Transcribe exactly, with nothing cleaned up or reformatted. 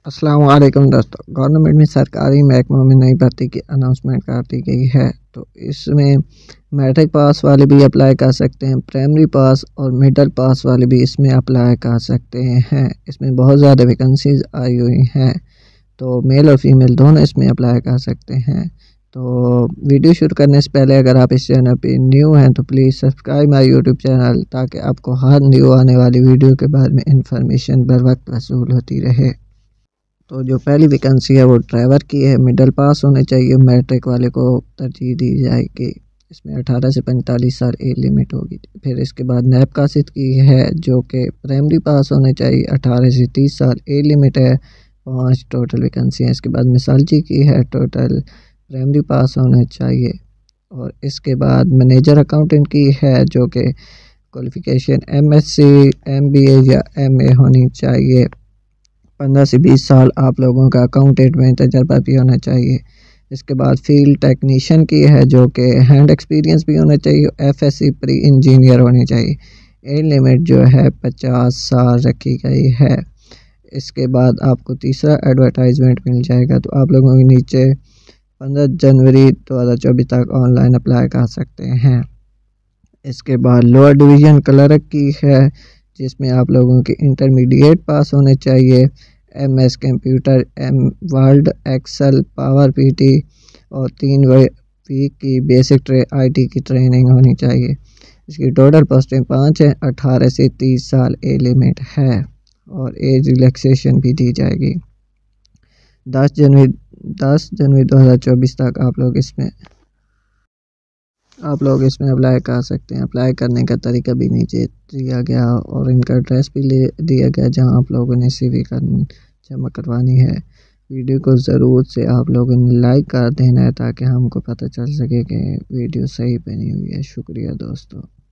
अस्सलाम वालेकुम दोस्तों, गवर्नमेंट में सरकारी महकमों में नई भर्ती की अनाउंसमेंट कर दी गई है। तो इसमें मैट्रिक पास वाले भी अप्लाई कर सकते हैं, प्राइमरी पास और मिडिल पास वाले भी इसमें अप्लाई कर सकते हैं। इसमें बहुत ज़्यादा वैकेंसीज आई हुई हैं, तो मेल और फीमेल दोनों इसमें अप्लाई कर सकते हैं। तो वीडियो शुरू करने से पहले अगर आप इस चैनल पे न्यू हैं तो please subscribe my YouTube channel, ताकि आपको हर न्यू आने वाली वीडियो के बारे में इंफॉर्मेशन बर वक्त वसूल होती रहे। तो जो पहली वैकेंसी है वो ड्राइवर की है। मिडिल पास होने चाहिए, मैट्रिक वाले को तरजीह दी जाएगी। इसमें अठारह से पैंतालीस साल एज लिमिट होगी। फिर इसके बाद नैब कासिद की है, जो कि प्राइमरी पास होने चाहिए, अठारह से तीस साल एज लिमिट है। पांच टोटल वैकेंसी है। इसके बाद मिसालजी की है, टोटल प्राइमरी पास होने चाहिए। और इसके बाद मैनेजर अकाउंटेंट की है, जो कि qualification M S C, M B A या एम ए होनी चाहिए। पंद्रह से बीस साल आप लोगों का अकाउंटेंट में तजर्बा भी होना चाहिए। इसके बाद फील्ड टेक्नीशियन की है, जो कि हैंड एक्सपीरियंस भी होना चाहिए। F S C pre engineer होनी चाहिए। एज लिमिट जो है पचास साल रखी गई है। इसके बाद आपको तीसरा एडवर्टाइजमेंट मिल जाएगा, तो आप लोगों के नीचे पंद्रह जनवरी दो हज़ार चौबीस तक ऑनलाइन अप्लाई कर सकते हैं। इसके बाद लोअर डिवीज़न क्लर्क की है, जिसमें आप लोगों के इंटरमीडिएट पास होने चाहिए। M S computer, M word, excel, power P T तीन वीक की बेसिक ट्रे आईटी की ट्रेनिंग होनी चाहिए। इसकी टोटल पोस्टें पाँच हैं। अठारह से तीस साल एज लिमिट है और एज रिलैक्सेशन भी दी जाएगी। दस जनवरी दस जनवरी दो हज़ार चौबीस तक आप लोग इसमें आप लोग इसमें अप्लाई कर सकते हैं। अप्लाई करने का तरीका भी नीचे दिया गया और इनका एड्रेस भी ले दिया गया, जहां आप लोगों ने सीवी कर जमा करवानी है। वीडियो को ज़रूर से आप लोगों ने लाइक कर देना है, ताकि हमको पता चल सके कि वीडियो सही बनी हुई है। शुक्रिया दोस्तों।